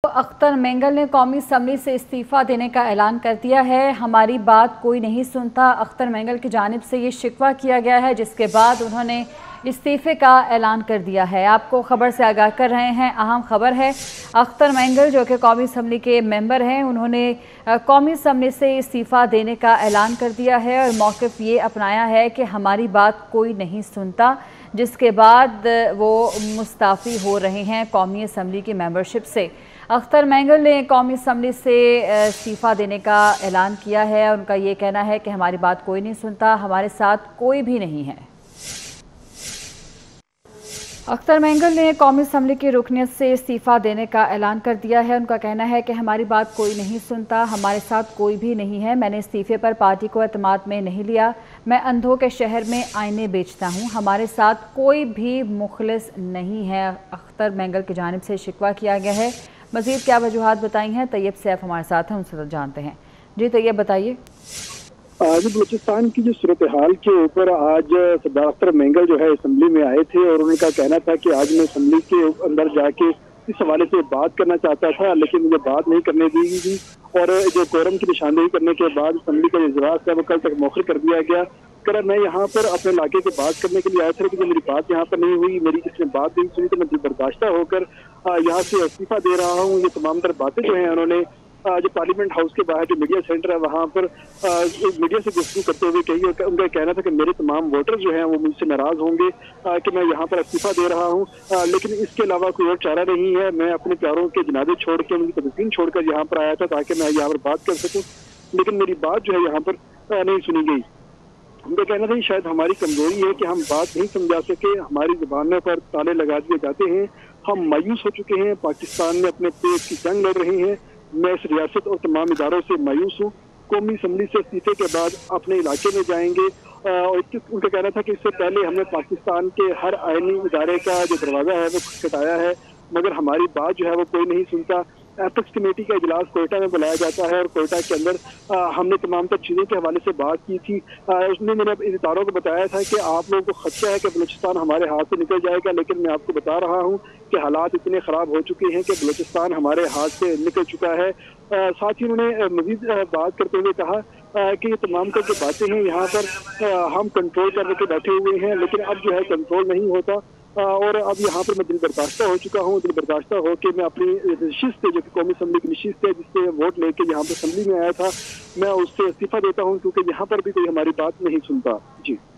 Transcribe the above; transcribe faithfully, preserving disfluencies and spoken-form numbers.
अख्तर मेंगल ने कौमी असम्बली से इस्तीफ़ा देने का ऐलान कर दिया है। हमारी बात कोई नहीं सुनता, अख्तर मेंगल की जानिब से ये शिकवा किया गया है, जिसके बाद उन्होंने इस्तीफ़े का ऐलान कर दिया है। आपको खबर से आगाह कर रहे हैं। अहम खबर है, अख्तर मेंगल जो कि कौमी असम्बली के मेंबर हैं, उन्होंने कौमी असम्बली से इस्तीफ़ा देने का ऐलान कर दिया है और मौक़िफ़ ये अपनाया है कि हमारी बात कोई नहीं सुनता, जिसके बाद वो मुस्ताफ़ी हो रहे हैं कौमी असम्बली की मेंबरशिप से। अख्तर मेंगल ने कौमी असम्बली से इस्तीफ़ा देने का ऐलान किया है। उनका ये कहना है कि हमारी बात कोई नहीं सुनता, हमारे साथ कोई भी नहीं है। अख्तर मेंगल ने कौमी असम्बली की रुकनियत से इस्तीफ़ा देने का ऐलान कर दिया है। उनका कहना है कि हमारी बात कोई नहीं सुनता, हमारे साथ कोई भी नहीं है। मैंने इस्तीफ़े पर पार्टी को एतमाद में नहीं लिया। मैं अंधों के शहर में आईने बेचता हूँ। हमारे साथ कोई भी मुखलिस नहीं है। अख्तर मेंगल की जानिब से शिकवा किया गया है। मज़ीद क्या वजूहात बताई हैं, तैयब सैफ हमारे साथ हैं, उनसे जानते हैं। जी तैयब, बताइए। आज बलूचिस्तान की जो सूरत हाल के ऊपर आज सरदार अख्तर मेंगल जो है असम्बली में आए थे और उनका कहना था कि आज मैं असम्बली के अंदर जाके इस हवाले से बात करना चाहता था, लेकिन मुझे बात नहीं करने दी गई और जो कोरम की निशानदेही करने के बाद असम्बली का इजलास है वो कल तक मौखर कर दिया गया। कर मैं यहाँ पर अपने इलाके की बात करने के लिए आया था, लेकिन मेरी बात यहाँ पर नहीं हुई, मेरी किसी ने बात नहीं सुनी, तो मैं बर्दाश्ता होकर यहाँ से इस्तीफा दे रहा हूँ। ये तमाम तर बातें जो है उन्होंने जो पार्लियामेंट हाउस के बाहर जो मीडिया सेंटर है वहाँ पर मीडिया से गुफ्तगू करते हुए कही। उनका कहना था कि मेरे तमाम वोटर जो हैं वो मुझसे नाराज होंगे कि मैं यहाँ पर इस्तीफा दे रहा हूँ, लेकिन इसके अलावा कोई और चारा नहीं है। मैं अपने प्यारों के जनाजे छोड़ के, उनकी तदफीन छोड़कर यहाँ पर आया था ताकि मैं यहाँ पर बात कर सकूँ, लेकिन मेरी बात जो है यहाँ पर नहीं सुनी गई। उनका कहना था शायद हमारी कमजोरी है कि हम बात नहीं समझा सके, हमारी जुबानों पर ताले लगा दिए जाते हैं, हम मायूस हो चुके हैं, पाकिस्तान में अपने पेट की जंग लड़ रहे हैं। मैं इस रियासत और तमाम इदारों से मायूस हूँ। कौमी असम्बली से इस्तीफे के बाद अपने इलाके में जाएंगे। और उनका कहना था कि इससे पहले हमने पाकिस्तान के हर आईनी इदारे का जो दरवाज़ा है वो खटखटाया है, मगर हमारी बात जो है वो कोई नहीं सुनता। एथिक्स कमेटी का इजलास कोयटा में बुलाया जाता है और कोयटा के अंदर आ, हमने तमाम तर चीज़ों के हवाले से बात की थी। आ, उसमें मैंने इन इदारों को बताया था कि आप लोगों को खदशा है कि बलूचिस्तान हमारे हाथ से निकल जाएगा, लेकिन मैं आपको बता रहा हूँ कि हालात इतने ख़राब हो चुके हैं कि बलूचिस्तान हमारे हाथ से निकल चुका है। आ, साथ ही उन्होंने मज़ीद बात करते हुए कहा आ, कि ये तमाम तर जो बातें हैं यहाँ पर आ, हम कंट्रोल करके बैठे हुए हैं, लेकिन अब जो है कंट्रोल नहीं होता और अब यहाँ पर मैं दिल बर्दाश्ता हो चुका हूँ। दिल बर्दाश्ता हो के मैं अपनी नशिस्त जो कि कौमी असम्बली की नशिस्त है, जिससे वोट लेके यहाँ पर असम्बली में आया था, मैं उससे इस्तीफा देता हूँ, क्योंकि यहाँ पर भी कोई हमारी बात नहीं सुनता। जी।